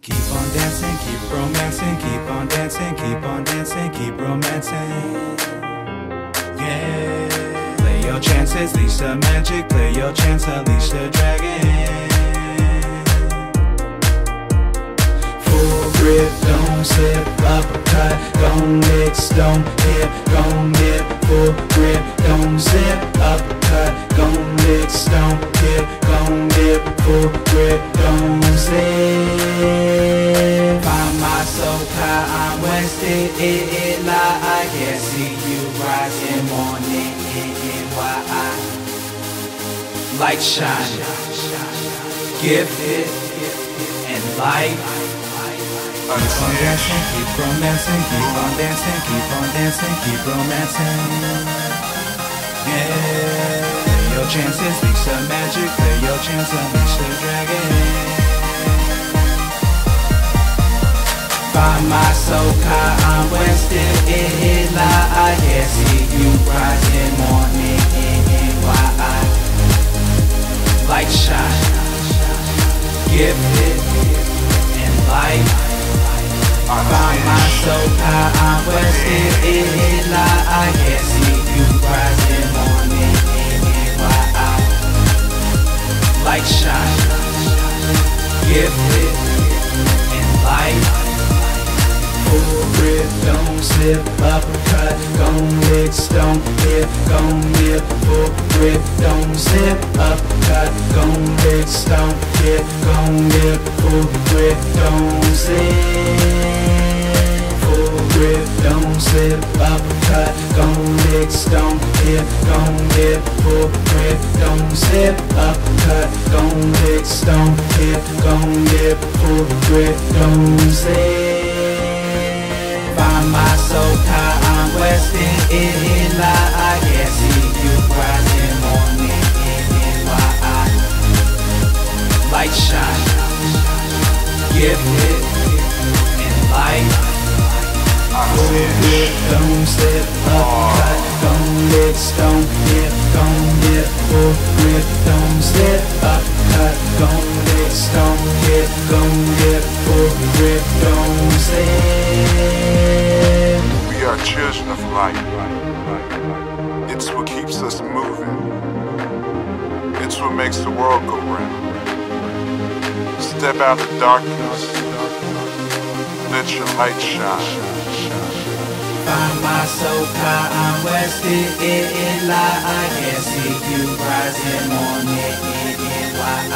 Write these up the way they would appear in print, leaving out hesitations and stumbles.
Keep on dancing, keep romancing, keep on dancing, keep on dancing, keep romancing. Yeah. Play your chances, leash the magic, play your chance, unleash the dragon. Full grip, don't slip, uppercut, don't mix, don't hit, don't dip. Full grip, don't slip, uppercut, don't mix, don't hit, don't dip. Full grip, don't slip. Find my soul high, I'm wasted, it lie. I can't see you rising, morning, why I light shine, gifted and light. Keep on dancing, keep romancing, keep on dancing, keep on dancing, keep romancing. Yeah. Play your chances, reach the magic, play your chance, unleash the dragon. Find my soul high, I'm wasted, it lie. I can't see you rising, morning, why I light shine, gifted and light. Find my soul high, I'm wasted, it lie. I can't see you rising, morning, why I light shine, gifted and light. Full grip, don't slip, uppercut, gon' mix, don't hit, gon' dip. Full grip, don't slip, uppercut, gon' mix, don't hit, gon' dip. Full grip, don't slip. Full grip, don't slip, uppercut, gon' mix, don't hit, gon' dip. Full grip, don't slip, uppercut, gon' mix, don't hit, gon' dip. Full grip, don't slip. Find my soul high, I'm wasted, it lie. I can't see you rising, morning, why I light shine, gifted and light. Full grip, don't slip, uppercut, don't mix, don't hit, don't dip. Full grip, don't slip, uppercut, don't mix, don't hit, don't dip. Full grip, don't slip. We are children of light. It's what keeps us moving. It's what makes the world go round. Step out the darkness, let your light shine. Find my soul high, I'm wasted, it lie. I can't see you rising, morning, why I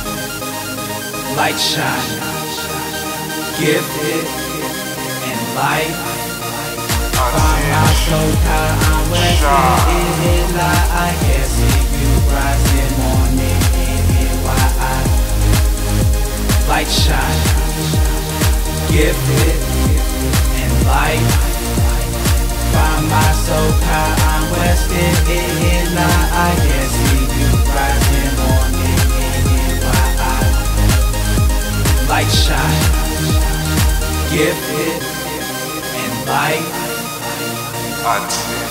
light shine, gifted and light. Find my soul high, I'm wasted, it lie. I can't see you rising, morning, why I light shine, gifted and light. Find my soul high, I'm wasted, it lie. I can't see you rising, morning, why I light shine, gifted and light. I